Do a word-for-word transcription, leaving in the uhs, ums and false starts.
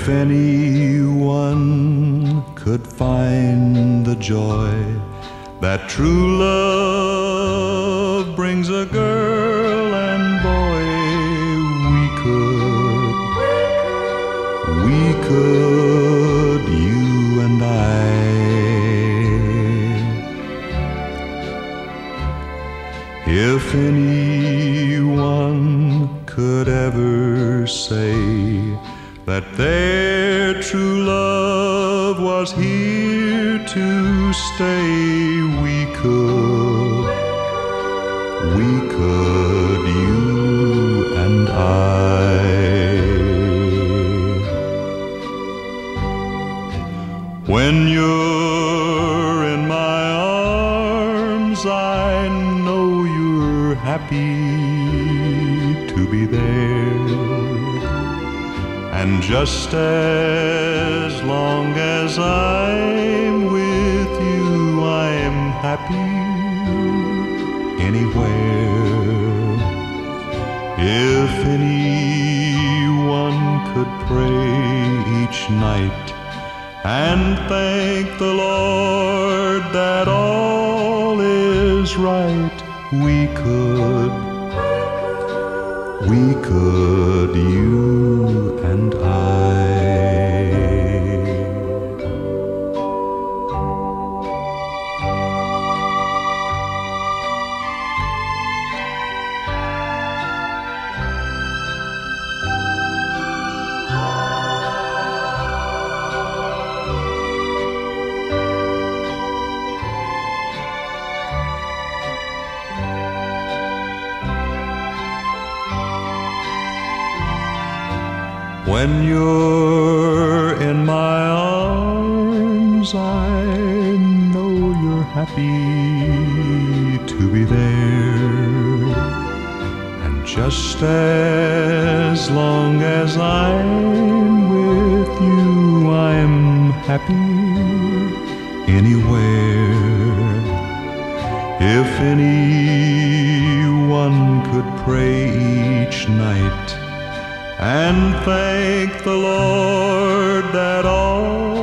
If anyone could find the joy that true love brings a girl and boy, we could, we could, you and I. If anyone could ever say that their true love was here to stay, we could, we could, you and I. When you're in my arms, I know you're happy to be there. And just as long as I'm with you, I'm happy anywhere. If anyone could pray each night and thank the Lord that all is right, we could, we could, you and I. When you're in my arms, I know you're happy to be there. And just as long as I'm with you, I'm happy anywhere. If anyone could pray each night and thank the Lord that all